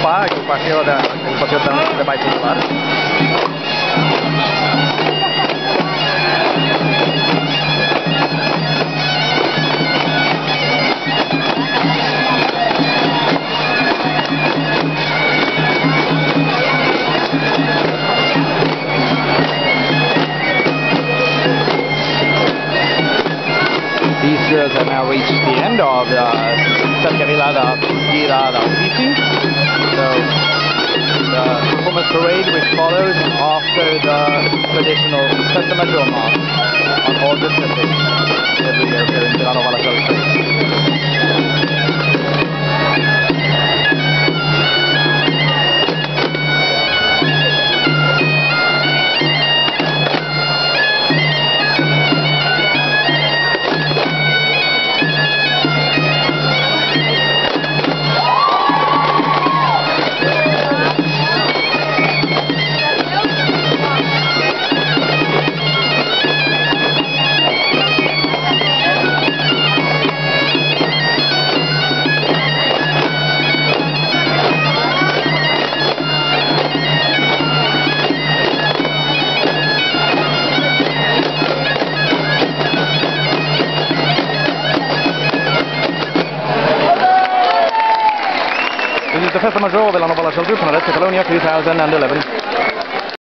agrupació de Ball Popular. These girls have now reached the end of the Cercavila da Uffizi. So the performance parade which follows after the traditional Festa Maggiore march on August the 5th every year here in Milano Valle Soldi. This is the Festa Maggiore of Milano Valle Soldi from Catalonia 2011.